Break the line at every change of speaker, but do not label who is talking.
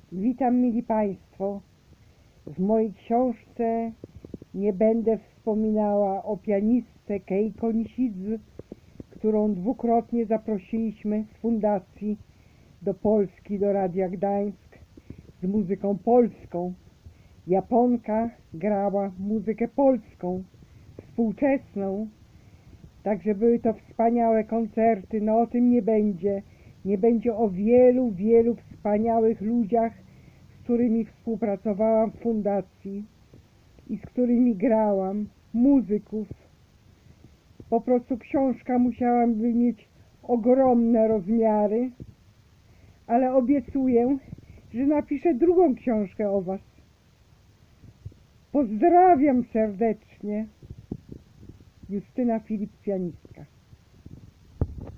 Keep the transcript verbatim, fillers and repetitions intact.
Witam, mili Państwo. W mojej książce nie będę wspominała o pianistce Keiko Nishidze, którą dwukrotnie zaprosiliśmy z fundacji do Polski, do Radia Gdańsk z muzyką polską. Japonka grała muzykę polską, współczesną, także były to wspaniałe koncerty. No o tym nie będzie. Nie będzie o wielu, wielu wspaniałych ludziach, z którymi współpracowałam w fundacji i z którymi grałam, muzyków. Po prostu książka musiałaby mieć ogromne rozmiary, ale obiecuję, że napiszę drugą książkę o Was. Pozdrawiam serdecznie. Justyna Filip, pianistka.